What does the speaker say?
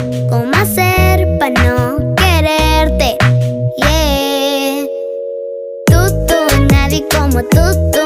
¿Cómo hacer para no quererte? Yeah. Tú, nadie como tú.